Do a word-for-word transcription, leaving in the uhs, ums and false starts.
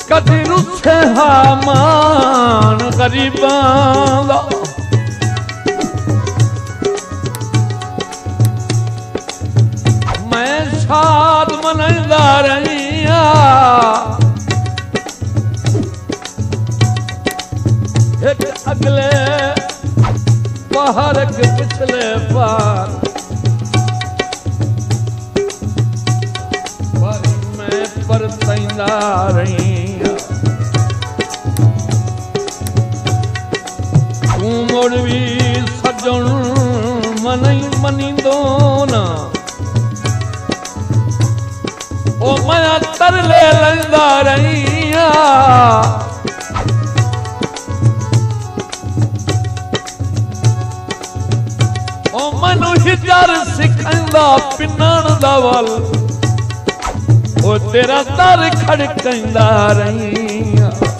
कदी रुसे हामान गरीबां दा मैं साध मनदा रहिया एक अगले बाहर के पिछले पार पर मैं परतैंदा रहिया तू मुड़ भी सजण मनई मनींदो ना ओ मैं तरले लंदा रहिया ओ मनु हिजर सिखंदा पिनण दा वल ओ तेरा दर खड़कंदा रहिया।